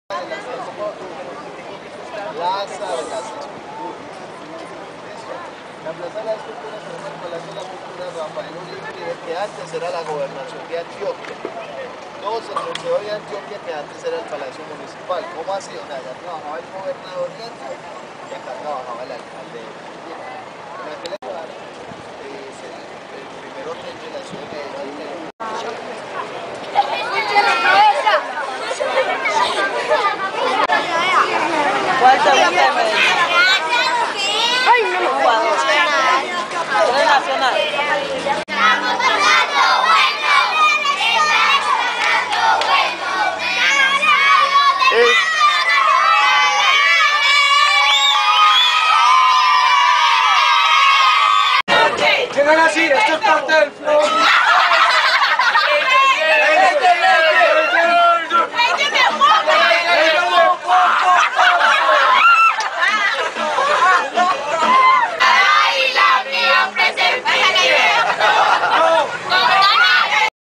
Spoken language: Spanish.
Plaza de las Esculturas. La Plaza de las Esculturas es el Palacio de la Cultura Rafael Uribe, que antes era la gobernación de Antioquia. Todos el Museo de Antioquia, que antes era el Palacio Municipal. ¿Cómo así? O sea, allá trabajaba el gobernador de Antioquia y acá trabajaba el alcalde de Medellín. En aquel lugar es el primer orden de la ciudad de Medellín. ¿Cuál te gusta de Medellín? Ay, no. Jugador. ¿Eres nacional? Llegan así, esto es parte del flow.